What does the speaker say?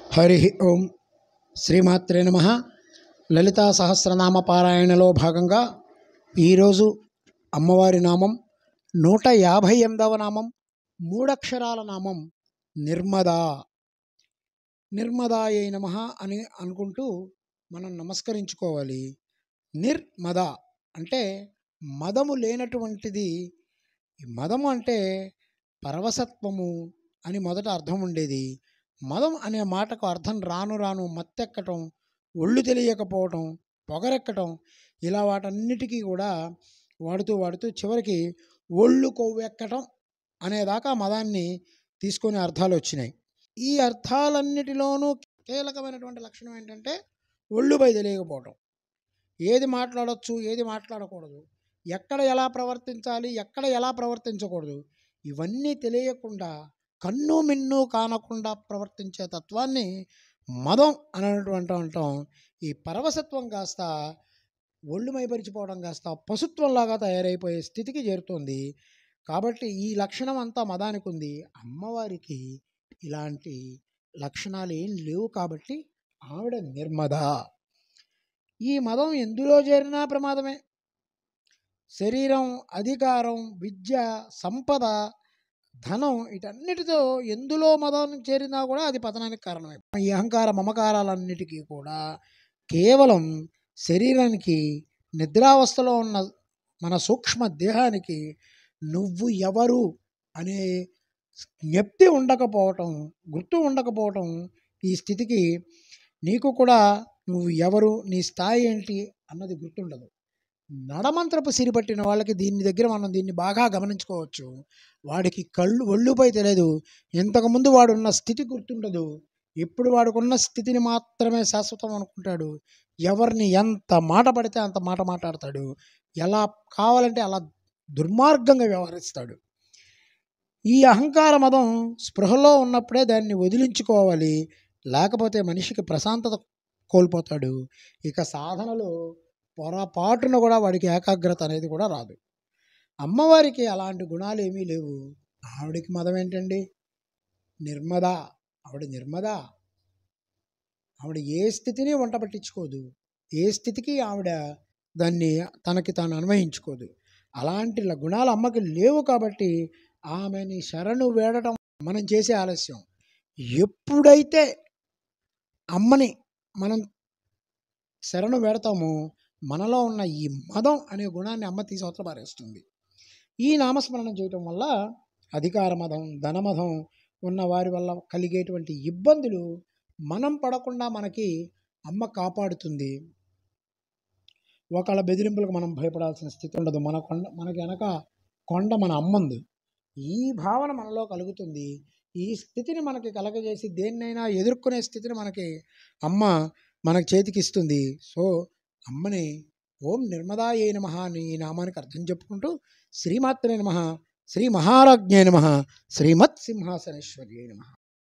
హరి ఓం శ్రీమాత్రే నమః. లలితా సహస్రనామ పారాయణలో భాగంగా ఈరోజు అమ్మవారి నామం 158వ నామం, మూడక్షరాల నామం నిర్మదా. నిర్మదాయై నమః అని అనుకుంటూ మనం నమస్కరించుకోవాలి. నిర్మద అంటే మదము లేనటువంటిది. మదము అంటే పరవశత్వము అని మొదట అర్థం ఉండేది. మదం అనే మాటకు అర్థం రాను రాను మత్తెక్కటం, ఒళ్ళు తెలియకపోవటం, పొగరెక్కటం, ఇలా వాటన్నిటికీ కూడా వాడుతూ చివరికి ఒళ్ళు కొవ్వెక్కటం అనేదాకా మదాన్ని తీసుకొని అర్థాలు వచ్చినాయి. ఈ అర్థాలన్నిటిలోనూ కీలకమైనటువంటి లక్షణం ఏంటంటే ఒళ్ళుపై తెలియకపోవటం. ఏది మాట్లాడవచ్చు, ఏది మాట్లాడకూడదు, ఎక్కడ ఎలా ప్రవర్తించాలి, ఎక్కడ ఎలా ప్రవర్తించకూడదు, ఇవన్నీ తెలియకుండా కన్ను మిన్ను కానకుండా ప్రవర్తించే తత్వాన్ని మదం అనేటువంటి అంటాం. ఈ పరవశత్వం కాస్త ఒళ్ళు మైపరిచిపోవడం కాస్త పశుత్వంలాగా తయారైపోయే స్థితికి చేరుతుంది. కాబట్టి ఈ లక్షణం అంతా మదానికి ఉంది. అమ్మవారికి ఇలాంటి లక్షణాలు ఏం లేవు కాబట్టి ఆవిడ నిర్మద. ఈ మదం ఎందులో చేరినా ప్రమాదమే. శరీరం, అధికారం, విద్య, సంపద, ధనం, వీటన్నిటితో ఎందులో మదం చేరినా కూడా అది పతనానికి కారణమే. ఈ అహంకార మమకారాలన్నిటికీ కూడా కేవలం శరీరానికి, నిద్రావస్థలో ఉన్న మన సూక్ష్మ దేహానికి నువ్వు ఎవరు అనే జ్ఞప్తి ఉండకపోవటం, గుర్తు ఉండకపోవటం, ఈ స్థితికి నీకు కూడా నువ్వు ఎవరు, నీ స్థాయి ఏంటి అన్నది గుర్తుండదు. నడమంత్రపు సిరిపట్టిన వాళ్ళకి దీన్ని బాగా గమనించుకోవచ్చు. వాడికి ఒళ్ళుపై తెలియదు, ఇంతకుముందు వాడున్న స్థితి గుర్తుండదు. ఇప్పుడు వాడుకున్న స్థితిని మాత్రమే శాశ్వతం అనుకుంటాడు. ఎవరిని ఎంత మాట పడితే అంత మాట మాట్లాడతాడు. ఎలా కావాలంటే అలా దుర్మార్గంగా వ్యవహరిస్తాడు. ఈ అహంకార మదం స్పృహలో ఉన్నప్పుడే దాన్ని వదిలించుకోవాలి. లేకపోతే మనిషికి ప్రశాంతత కోల్పోతాడు. ఇక సాధనలో పొరపాటున కూడా వాడికి ఏకాగ్రత అనేది కూడా రాదు. అమ్మవారికి అలాంటి గుణాలు ఏమీ లేవు. ఆవిడికి మదం ఏంటండి? నిర్మద. ఆవిడ నిర్మద. ఆవిడ ఏ స్థితిని వంట పట్టించుకోదు. ఏ స్థితికి ఆవిడ దాన్ని తనకి తాను అన్వయించుకోదు. అలాంటి గుణాలు అమ్మకి లేవు కాబట్టి ఆమెని శరణు వేడటం మనం చేసే ఆలస్యం. ఎప్పుడైతే అమ్మని మనం శరణు వేడతామో మనలో ఉన్న ఈ మదం అనే గుణాన్ని అమ్మ తీసి అవతల పారేస్తుంది. ఈ నామస్మరణం చేయటం వల్ల అధికార మదం, ధనమదం ఉన్న వారి వల్ల కలిగేటువంటి ఇబ్బందులు మనం పడకుండా మనకి అమ్మ కాపాడుతుంది. ఒకళ్ళ బెదిరింపులకు మనం భయపడాల్సిన స్థితి ఉండదు. మనకి వెనక కొండ మన అమ్మ ఉంది. ఈ భావన మనలో కలుగుతుంది. ఈ స్థితిని మనకి కలగజేసి దేన్నైనా ఎదుర్కొనే స్థితిని మనకి అమ్మ మనకి చేతికిస్తుంది. సో అమ్మని ఓం నిర్మదాయై నమః అని ఈ నామానికి అర్థం చెప్పుకుంటూ శ్రీమాత్రే నమః, శ్రీ మహారాజ్ఞే నమః, శ్రీమత్ సింహాసనేశ్వర్యై నమః.